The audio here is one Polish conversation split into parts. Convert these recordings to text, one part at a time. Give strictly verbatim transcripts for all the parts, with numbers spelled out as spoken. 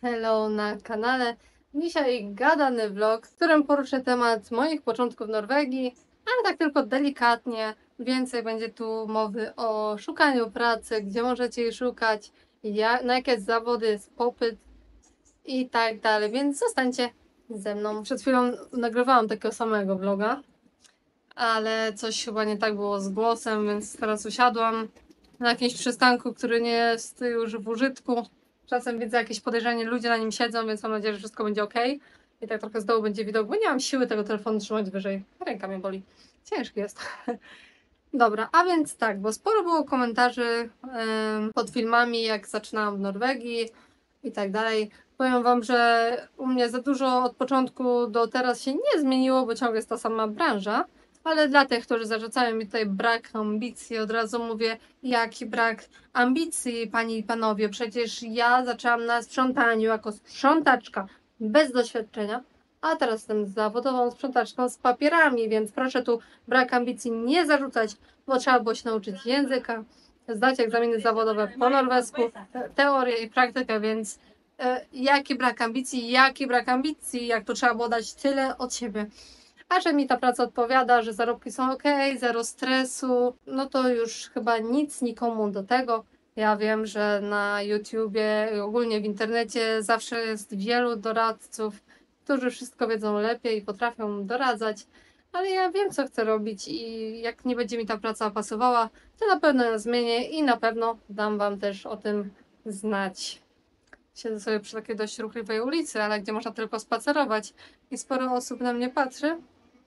Hello na kanale. Dzisiaj gadany vlog, w którym poruszę temat moich początków w Norwegii, ale tak tylko delikatnie. Więcej będzie tu mowy o szukaniu pracy, gdzie możecie jej szukać, ja, na jakie zawody jest popyt i tak dalej, więc zostańcie ze mną. Przed chwilą nagrywałam takiego samego vloga, ale coś chyba nie tak było z głosem, więc teraz usiadłam na jakimś przystanku, który nie jest już w użytku. Czasem widzę jakieś podejrzanie, ludzie na nim siedzą, więc mam nadzieję, że wszystko będzie ok. I tak trochę z dołu będzie widok, bo nie mam siły tego telefonu trzymać wyżej. Ręka mnie boli. Ciężki jest. Dobra, a więc tak, bo sporo było komentarzy ym, pod filmami, jak zaczynałam w Norwegii i tak dalej. Powiem wam, że u mnie za dużo od początku do teraz się nie zmieniło, bo ciągle jest ta sama branża. Ale dla tych, którzy zarzucają mi tutaj brak ambicji, od razu mówię, jaki brak ambicji, panie i panowie. Przecież ja zaczęłam na sprzątaniu jako sprzątaczka, bez doświadczenia, a teraz jestem zawodową sprzątaczką z papierami, więc proszę tu brak ambicji nie zarzucać, bo trzeba było się nauczyć języka, zdać egzaminy zawodowe po norwesku, teorię i praktykę, więc e, jaki brak ambicji, jaki brak ambicji, jak to trzeba było dać tyle od siebie. A że mi ta praca odpowiada, że zarobki są ok, zero stresu, no to już chyba nic nikomu do tego. Ja wiem, że na YouTubie i ogólnie w internecie zawsze jest wielu doradców, którzy wszystko wiedzą lepiej i potrafią doradzać, ale ja wiem, co chcę robić i jak nie będzie mi ta praca pasowała, to na pewno ją zmienię i na pewno dam wam też o tym znać. Siedzę sobie przy takiej dość ruchliwej ulicy, ale gdzie można tylko spacerować i sporo osób na mnie patrzy.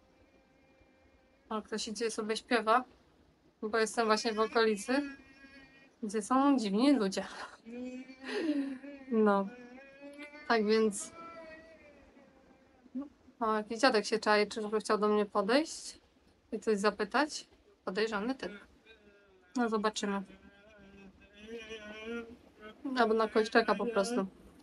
O, ktoś idzie sobie śpiewa, bo jestem właśnie w okolicy, gdzie są dziwni ludzie. No, tak więc... O, jakiś dziadek się czai, czyżby chciał do mnie podejść i coś zapytać? Podejrzany typ. No, zobaczymy. Albo na kogoś czeka po prostu.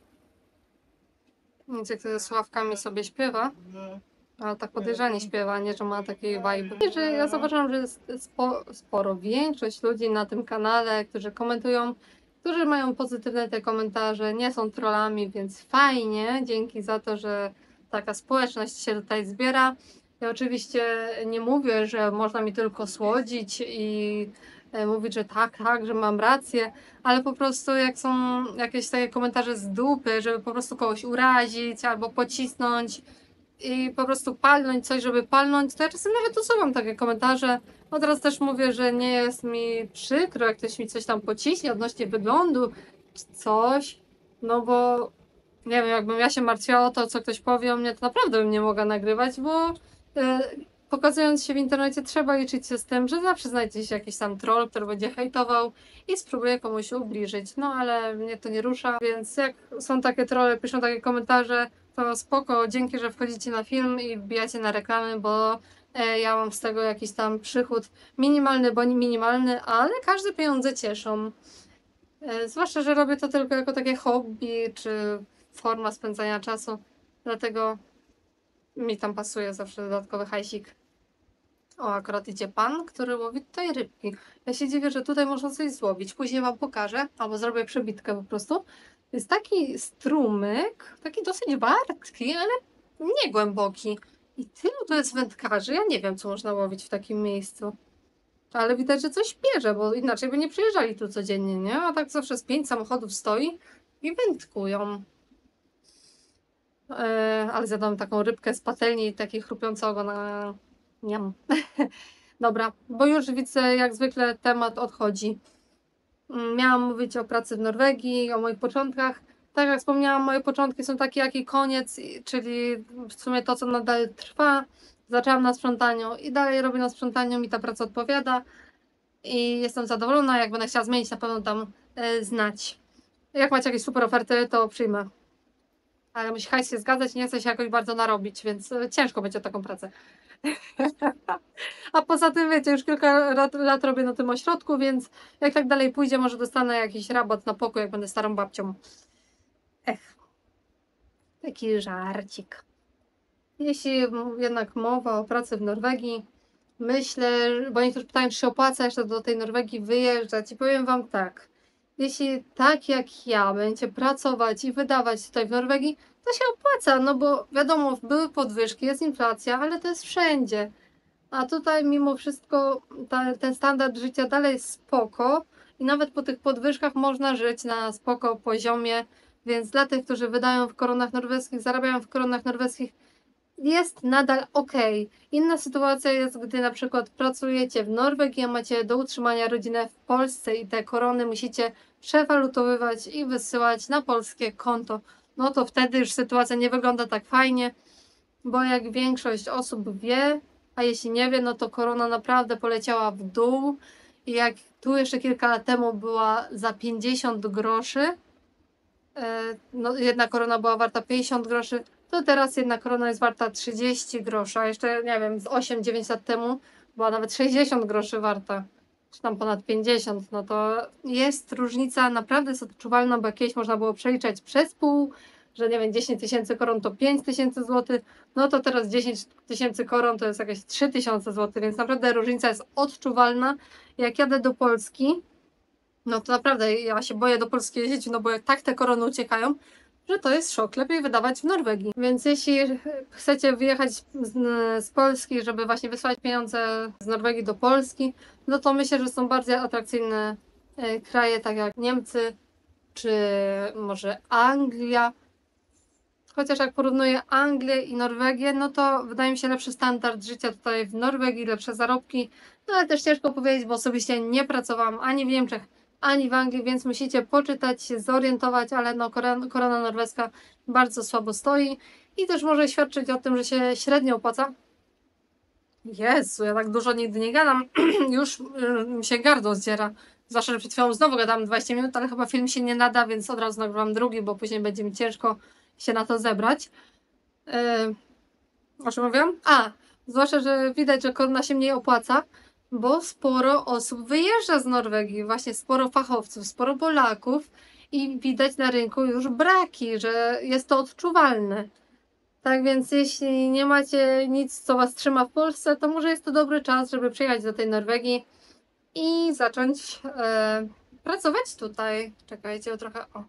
Więc jak to ze słuchawkami sobie śpiewa, ale tak podejrzanie śpiewa, nie, że ma takiej vibe. Że ja zauważyłam, że jest spo, sporo, większość ludzi na tym kanale, którzy komentują, którzy mają pozytywne te komentarze, nie są trollami, więc fajnie, dzięki za to, że taka społeczność się tutaj zbiera. Ja oczywiście nie mówię, że można mi tylko słodzić i e, mówić, że tak, tak, że mam rację, ale po prostu jak są jakieś takie komentarze z dupy, żeby po prostu kogoś urazić albo pocisnąć, i po prostu palnąć coś, żeby palnąć, to ja czasem nawet usuwam takie komentarze. No teraz też mówię, że nie jest mi przykro, jak ktoś mi coś tam pociśnie odnośnie wyglądu czy coś, no bo nie wiem, jakbym ja się martwiła o to, co ktoś powie o mnie, to naprawdę bym nie mogła nagrywać, bo e, pokazując się w internecie trzeba liczyć się z tym, że zawsze znajdzie się jakiś tam troll, który będzie hejtował i spróbuje komuś ubliżyć, no ale mnie to nie rusza, więc jak są takie trolle, piszą takie komentarze, to spoko, dzięki, że wchodzicie na film i wbijacie na reklamy, bo e, ja mam z tego jakiś tam przychód minimalny, bo nie minimalny, ale każde pieniądze cieszą. E, zwłaszcza, że robię to tylko jako takie hobby, czy forma spędzania czasu, dlatego mi tam pasuje zawsze dodatkowy hajsik. O, akurat idzie pan, który łowi tutaj rybki. Ja się dziwię, że tutaj można coś złowić. Później wam pokażę, albo zrobię przebitkę po prostu. To jest taki strumyk, taki dosyć wartki, ale nie głęboki. I tylu to jest wędkarzy, ja nie wiem, co można łowić w takim miejscu. Ale widać, że coś bierze, bo inaczej by nie przyjeżdżali tu codziennie, nie? A tak zawsze z pięć samochodów stoi i wędkują. Eee, ale zjadłam taką rybkę z patelni, takiej chrupiącego na... Niam. Dobra, bo już widzę, jak zwykle temat odchodzi. Mm, Miałam mówić o pracy w Norwegii, o moich początkach. Tak jak wspomniałam, moje początki są takie, jak i koniec, i- czyli w sumie to, co nadal trwa. Zaczęłam na sprzątaniu i dalej robię na sprzątaniu, mi ta praca odpowiada i jestem zadowolona. Jak będę chciała zmienić, na pewno dam e, znać. Jak macie jakieś super oferty, to przyjmę. Ale musi hajs się zgadzać, nie chcę się jakoś bardzo narobić, więc e, ciężko będzie taką pracę. A poza tym, wiecie, już kilka lat, lat robię na tym ośrodku, więc jak tak dalej pójdzie, może dostanę jakiś rabat na pokój, jak będę starą babcią. Ech, taki żarcik. Jeśli jednak mowa o pracy w Norwegii, myślę, bo niektórzy pytają, czy się opłaca jeszcze do tej Norwegii wyjeżdżać i powiem wam tak. Jeśli tak jak ja będziecie pracować i wydawać tutaj w Norwegii, to się opłaca, no bo wiadomo, były podwyżki, jest inflacja, ale to jest wszędzie. A tutaj mimo wszystko ta, ten standard życia dalej jest spoko i nawet po tych podwyżkach można żyć na spoko poziomie, więc dla tych, którzy wydają w koronach norweskich, zarabiają w koronach norweskich, jest nadal ok. Inna sytuacja jest, gdy na przykład pracujecie w Norwegii, a macie do utrzymania rodzinę w Polsce i te korony musicie przewalutowywać i wysyłać na polskie konto. No to wtedy już sytuacja nie wygląda tak fajnie, bo jak większość osób wie, a jeśli nie wie, no to korona naprawdę poleciała w dół. I jak tu jeszcze kilka lat temu była za pięćdziesiąt groszy, no jedna korona była warta pięćdziesiąt groszy, to teraz jedna korona jest warta trzydzieści groszy, a jeszcze nie wiem, z osiem dziewięć lat temu była nawet sześćdziesiąt groszy warta, czy tam ponad pięćdziesiąt, no to jest różnica, naprawdę jest odczuwalna, bo kiedyś można było przeliczać przez pół, że nie wiem, dziesięć tysięcy koron to pięć tysięcy złotych, no to teraz dziesięć tysięcy koron to jest jakieś trzy tysiące złotych, więc naprawdę różnica jest odczuwalna. Jak jadę do Polski, no to naprawdę ja się boję do Polski jeździć, no bo jak tak te korony uciekają, że to jest szok. Lepiej wydawać w Norwegii. Więc jeśli chcecie wyjechać z, z Polski, żeby właśnie wysłać pieniądze z Norwegii do Polski, no to myślę, że są bardziej atrakcyjne e, kraje, tak jak Niemcy, czy może Anglia. Chociaż jak porównuję Anglię i Norwegię, no to wydaje mi się lepszy standard życia tutaj w Norwegii, lepsze zarobki, no ale też ciężko powiedzieć, bo osobiście nie pracowałam ani w Niemczech, ani w Anglii, więc musicie poczytać, się zorientować, ale no korona, korona norweska bardzo słabo stoi i też może świadczyć o tym, że się średnio opłaca. Jezu, ja tak dużo nigdy nie gadam, już y, mi się gardło zdziera. Zwłaszcza, że przed chwilą znowu gadam dwadzieścia minut, ale chyba film się nie nada, więc od razu nagrywam drugi, bo później będzie mi ciężko się na to zebrać. Yy, o czym mówiłam? A, zwłaszcza, że widać, że korona się mniej opłaca, bo sporo osób wyjeżdża z Norwegii, właśnie sporo fachowców, sporo Polaków i widać na rynku już braki, że jest to odczuwalne. Tak więc jeśli nie macie nic, co was trzyma w Polsce, to może jest to dobry czas, żeby przyjechać do tej Norwegii i zacząć e, pracować tutaj. Czekajcie, o trochę, o.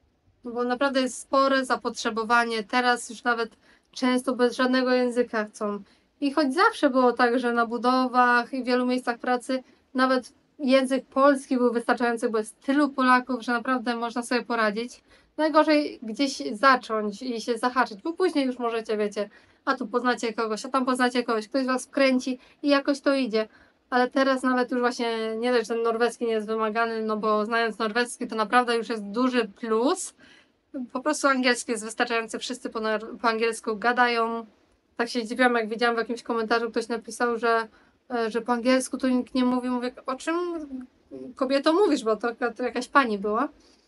No bo naprawdę jest spore zapotrzebowanie. Teraz już nawet często bez żadnego języka chcą. I choć zawsze było tak, że na budowach i w wielu miejscach pracy nawet język polski był wystarczający, bo jest tylu Polaków, że naprawdę można sobie poradzić. Najgorzej gdzieś zacząć i się zahaczyć, bo później już możecie, wiecie, a tu poznacie kogoś, a tam poznacie kogoś, ktoś was wkręci i jakoś to idzie. Ale teraz nawet już właśnie nie dość, że ten norweski nie jest wymagany, no bo znając norweski to naprawdę już jest duży plus. Po prostu angielski jest wystarczający, wszyscy po, po angielsku gadają. Tak się zdziwiłam, jak widziałam w jakimś komentarzu, ktoś napisał, że, że po angielsku to nikt nie mówi. Mówię, o czym kobieto mówisz, bo to, to jakaś pani była.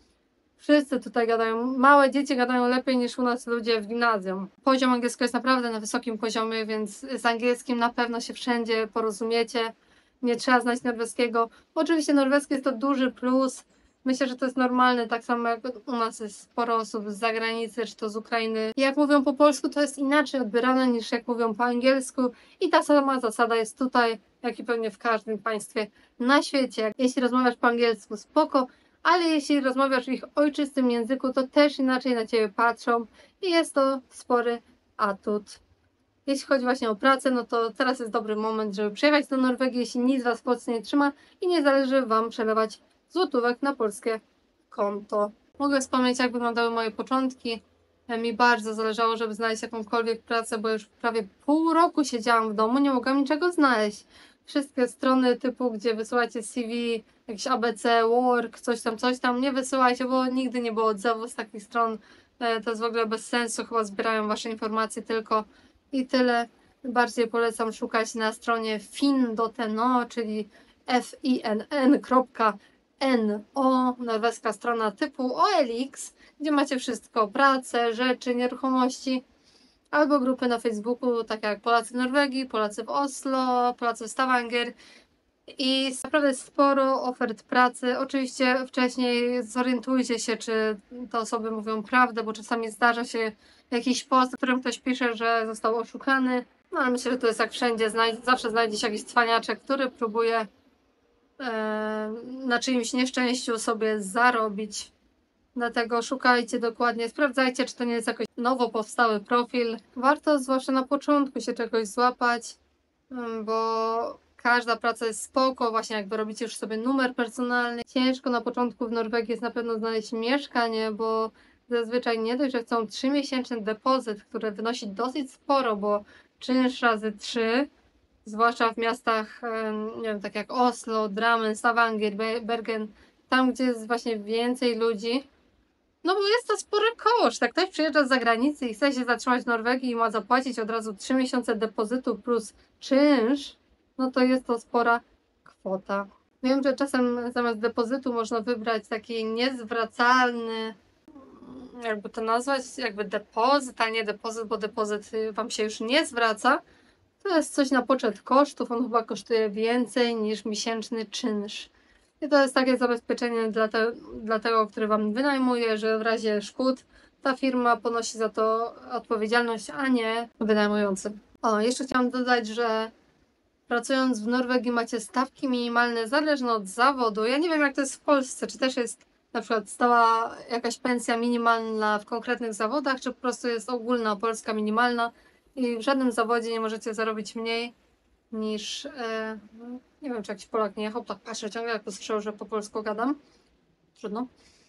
Wszyscy tutaj gadają, małe dzieci gadają lepiej niż u nas ludzie w gimnazjum. Poziom angielskiego jest naprawdę na wysokim poziomie, więc z angielskim na pewno się wszędzie porozumiecie. Nie trzeba znać norweskiego. Oczywiście norweski jest to duży plus. Myślę, że to jest normalne, tak samo jak u nas jest sporo osób z zagranicy, czy to z Ukrainy. I jak mówią po polsku, to jest inaczej odbierane niż jak mówią po angielsku. I ta sama zasada jest tutaj, jak i pewnie w każdym państwie na świecie. Jeśli rozmawiasz po angielsku, spoko, ale jeśli rozmawiasz w ich ojczystym języku, to też inaczej na ciebie patrzą i jest to spory atut. Jeśli chodzi właśnie o pracę, no to teraz jest dobry moment, żeby przyjechać do Norwegii, jeśli nic was w Polsce nie trzyma i nie zależy wam przelewać złotówek na polskie konto. Mogę wspomnieć, jak wyglądały moje początki. Mi bardzo zależało, żeby znaleźć jakąkolwiek pracę, bo już prawie pół roku siedziałam w domu, nie mogłam niczego znaleźć. Wszystkie strony typu, gdzie wysyłacie C V, jakieś A B C, Work, coś tam, coś tam, nie wysyłajcie, bo nigdy nie było odzewu z takich stron. To jest w ogóle bez sensu, chyba zbierają wasze informacje tylko i tyle. Bardziej polecam szukać na stronie fin kropka no, czyli f i n n kropka no, norweska strona typu O L X, gdzie macie wszystko, pracę, rzeczy, nieruchomości, albo grupy na Facebooku, takie jak Polacy w Norwegii, Polacy w Oslo, Polacy w Stavanger. I naprawdę sporo ofert pracy. Oczywiście wcześniej zorientujcie się, czy te osoby mówią prawdę, bo czasami zdarza się jakiś post, w którym ktoś pisze, że został oszukany. No ale myślę, że to jest jak wszędzie, znajd zawsze znajdzie się jakiś cwaniaczek, który próbuje e, na czyimś nieszczęściu sobie zarobić. Dlatego szukajcie dokładnie, sprawdzajcie, czy to nie jest jakoś nowo powstały profil. Warto zwłaszcza na początku się czegoś złapać, mm, bo każda praca jest spoko, właśnie jakby robicie już sobie numer personalny. Ciężko na początku w Norwegii jest na pewno znaleźć mieszkanie, bo zazwyczaj nie dość, że chcą trzymiesięczny depozyt, który wynosi dosyć sporo, bo czynsz razy trzy, zwłaszcza w miastach, em, nie wiem, tak jak Oslo, Drammen, Stavanger, Be- Bergen, tam gdzie jest właśnie więcej ludzi. No bo jest to spory koszt. Jak ktoś przyjeżdża z zagranicy i chce się zatrzymać w Norwegii i ma zapłacić od razu trzy miesiące depozytu plus czynsz, no to jest to spora kwota. Wiem, że czasem zamiast depozytu można wybrać taki niezwracalny, jakby to nazwać, jakby depozyt, a nie depozyt, bo depozyt y, wam się już nie zwraca. To jest coś na poczet kosztów, on chyba kosztuje więcej niż miesięczny czynsz. I to jest takie zabezpieczenie dla, te, dla tego, który wam wynajmuje, że w razie szkód ta firma ponosi za to odpowiedzialność, a nie wynajmujący. O, jeszcze chciałam dodać, że pracując w Norwegii macie stawki minimalne zależne od zawodu. Ja nie wiem, jak to jest w Polsce, czy też jest na przykład stała jakaś pensja minimalna w konkretnych zawodach, czy po prostu jest ogólna polska minimalna i w żadnym zawodzie nie możecie zarobić mniej niż, e, nie wiem, czy jakiś Polak nie jechał, tak patrzę ciągle, jak usłyszał, że po polsku gadam. Trudno.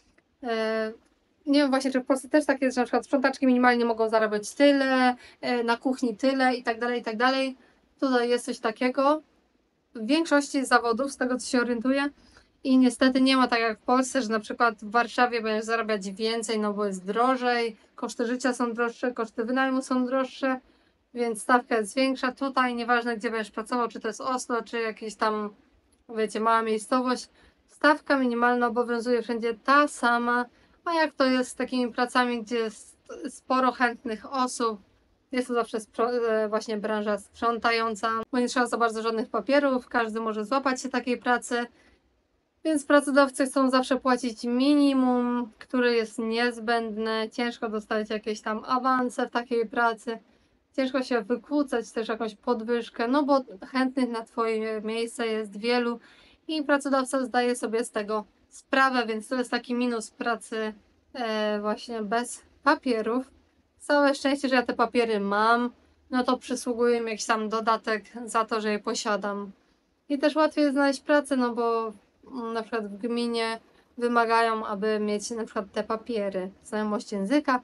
E, nie wiem właśnie, czy w Polsce też tak jest, że na przykład sprzątaczki minimalnie mogą zarabiać tyle, e, na kuchni tyle i tak dalej, i tak dalej. Tutaj jest coś takiego. W większości zawodów, z tego co się orientuję, i niestety nie ma tak jak w Polsce, że na przykład w Warszawie będziesz zarabiać więcej, no bo jest drożej, koszty życia są droższe, koszty wynajmu są droższe, więc stawka jest większa. Tutaj nieważne gdzie będziesz pracował, czy to jest Oslo, czy jakieś tam, wiecie, mała miejscowość, stawka minimalna obowiązuje wszędzie ta sama, a jak to jest z takimi pracami, gdzie jest sporo chętnych osób, jest to zawsze właśnie branża sprzątająca, bo nie trzeba za bardzo żadnych papierów, każdy może złapać się takiej pracy, więc pracodawcy chcą zawsze płacić minimum, które jest niezbędne, ciężko dostać jakieś tam awanse w takiej pracy, ciężko się wykłócać też jakąś podwyżkę, no bo chętnych na twoje miejsce jest wielu i pracodawca zdaje sobie z tego sprawę, więc to jest taki minus pracy e, właśnie bez papierów. Całe szczęście, że ja te papiery mam, no to przysługuje mi jakiś tam dodatek za to, że je posiadam. I też łatwiej jest znaleźć pracę, no bo mm, na przykład w gminie wymagają, aby mieć na przykład te papiery, znajomość języka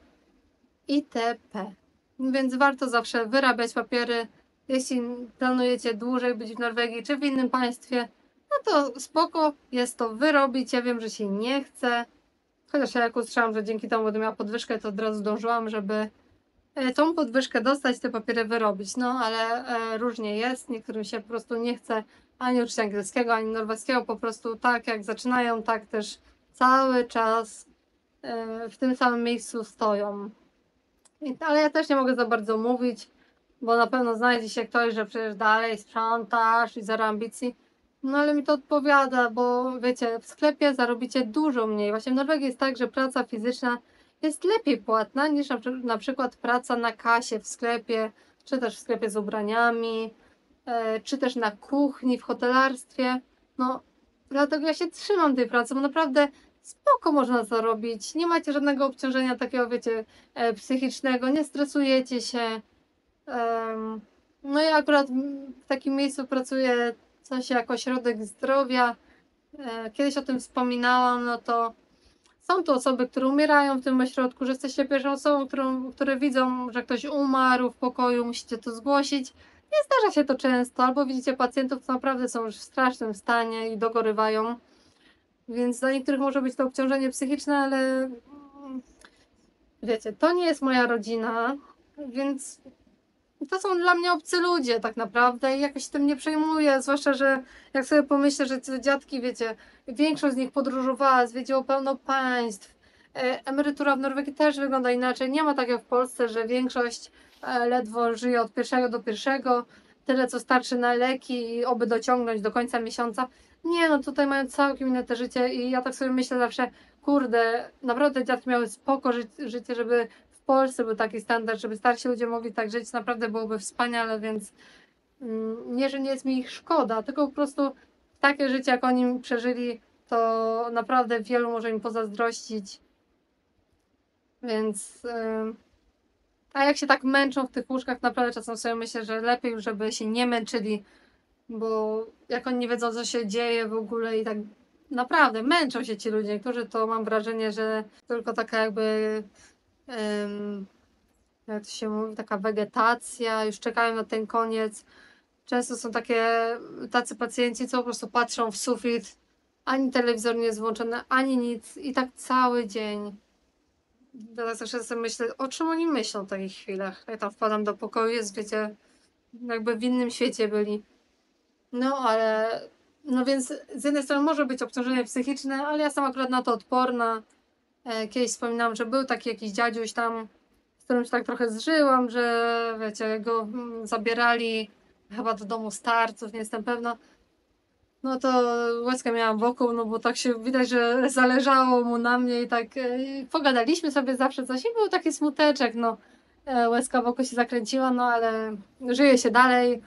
itp. Więc warto zawsze wyrabiać papiery. Jeśli planujecie dłużej być w Norwegii czy w innym państwie, no to spoko, jest to wyrobić. Ja wiem, że się nie chce. Chociaż ja jak usłyszałam, że dzięki temu będę miała podwyżkę, to od razu dążyłam, żeby e, tą podwyżkę dostać, te papiery wyrobić. No ale e, różnie jest. Niektórym się po prostu nie chce ani uczyć angielskiego, ani norweskiego. Po prostu tak jak zaczynają, tak też cały czas e, w tym samym miejscu stoją. I- Ale ja też nie mogę za bardzo mówić, bo na pewno znajdzie się ktoś, że przecież dalej sprzątasz i zero ambicji. No ale mi to odpowiada, bo wiecie, w sklepie zarobicie dużo mniej. Właśnie w Norwegii jest tak, że praca fizyczna jest lepiej płatna niż na, przy- na przykład praca na kasie w sklepie, czy też w sklepie z ubraniami, e, czy też na kuchni, w hotelarstwie. No, dlatego ja się trzymam tej pracy, bo naprawdę spoko można zarobić. Nie macie żadnego obciążenia takiego, wiecie, e, psychicznego, nie stresujecie się. Em, no ja akurat w w takim miejscu pracuję coś jako ośrodek zdrowia. E, Kiedyś o tym wspominałam, no to są tu osoby, które umierają w tym ośrodku, że jesteście pierwszą osobą, którą, które widzą, że ktoś umarł w pokoju, musicie to zgłosić. Nie zdarza się to często, albo widzicie pacjentów, którzy naprawdę są już w strasznym stanie i dogorywają. Więc dla niektórych może być to obciążenie psychiczne, ale mm, wiecie, to nie jest moja rodzina, więc to są dla mnie obcy ludzie tak naprawdę i jakoś się tym nie przejmuję, zwłaszcza, że jak sobie pomyślę, że te dziadki, wiecie, większość z nich podróżowała, zwiedziło pełno państw. E, Emerytura w Norwegii też wygląda inaczej. Nie ma tak jak w Polsce, że większość e, ledwo żyje od pierwszego do pierwszego, tyle co starczy na leki i oby dociągnąć do końca miesiąca. Nie, no tutaj mają całkiem inne te życie i ja tak sobie myślę zawsze, kurde, naprawdę dziadki miały spoko ży życie, żeby w Polsce był taki standard, żeby starsi ludzie mogli tak żyć, naprawdę byłoby wspaniale, więc mm, nie, że nie jest mi ich szkoda, tylko po prostu takie życie, jak oni przeżyli, to naprawdę wielu może im pozazdrościć. Więc... Yy... A jak się tak męczą w tych łóżkach, naprawdę czasem sobie myślę, że lepiej, żeby się nie męczyli, bo jak oni nie wiedzą, co się dzieje w ogóle i tak naprawdę męczą się ci ludzie. Niektórzy to mam wrażenie, że tylko taka jakby, um, jak to się mówi, taka wegetacja, już czekają na ten koniec. Często są takie, tacy pacjenci, co po prostu patrzą w sufit, ani telewizor nie jest włączony, ani nic i tak cały dzień. Teraz zawsze sobie myślę, o czym oni myślą w takich chwilach. Jak tam wpadam do pokoju, jest, wiecie, jakby w innym świecie byli. No, ale... No więc z jednej strony może być obciążenie psychiczne, ale ja jestem akurat na to odporna. E, Kiedyś wspominałam, że był taki jakiś dziadziuś tam, z którym się tak trochę zżyłam, że wiecie, go mm, zabierali chyba do domu starców, nie jestem pewna. No to łezkę miałam wokół, no bo tak się widać, że zależało mu na mnie i tak e, pogadaliśmy sobie zawsze coś i był taki smuteczek, no. E, łezka wokół się zakręciła, no ale żyje się dalej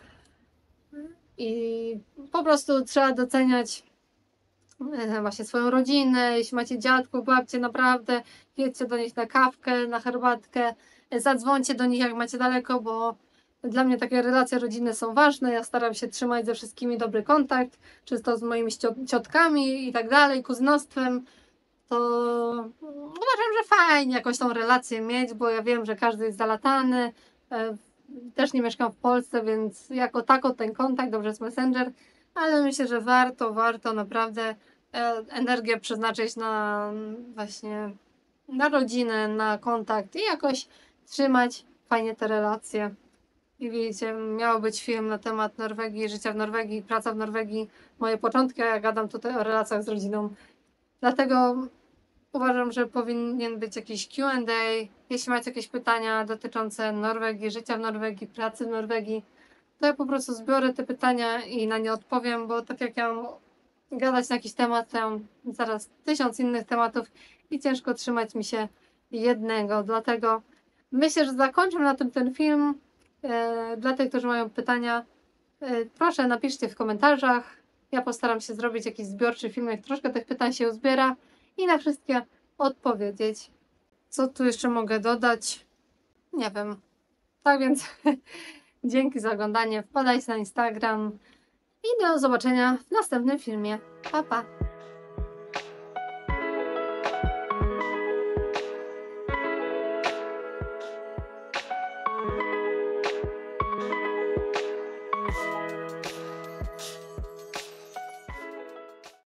i po prostu trzeba doceniać e, właśnie swoją rodzinę. Jeśli macie dziadków, babcie, naprawdę jedźcie do nich na kawkę, na herbatkę, e, zadzwońcie do nich jak macie daleko, bo dla mnie takie relacje rodzinne są ważne. Ja staram się trzymać ze wszystkimi dobry kontakt, czy to z moimi cio- ciotkami i tak dalej, kuzynostwem. To uważam, że fajnie jakoś tą relację mieć, bo ja wiem, że każdy jest zalatany. E, Też nie mieszkam w Polsce, więc jako tako ten kontakt, dobrze jest Messenger, ale myślę, że warto, warto naprawdę e, energię przeznaczyć na właśnie na rodzinę, na kontakt i jakoś trzymać fajnie te relacje. I widzicie, miał być film na temat Norwegii, życia w Norwegii, praca w Norwegii, moje początki, a ja gadam tutaj o relacjach z rodziną. Dlatego uważam, że powinien być jakiś Q and A. Jeśli macie jakieś pytania dotyczące Norwegii, życia w Norwegii, pracy w Norwegii, to ja po prostu zbiorę te pytania i na nie odpowiem, bo tak jak ja mam gadać na jakiś temat, to ja mam zaraz tysiąc innych tematów i ciężko trzymać mi się jednego. Dlatego myślę, że zakończę na tym ten film. E, Dla tych, którzy mają pytania, e, proszę napiszcie w komentarzach. Ja postaram się zrobić jakiś zbiorczy film, jak troszkę tych pytań się uzbiera i na wszystkie odpowiedzieć. Co tu jeszcze mogę dodać? Nie wiem. Tak więc dzięki za oglądanie. Wpadajcie na Instagram i do zobaczenia w następnym filmie. Pa, pa!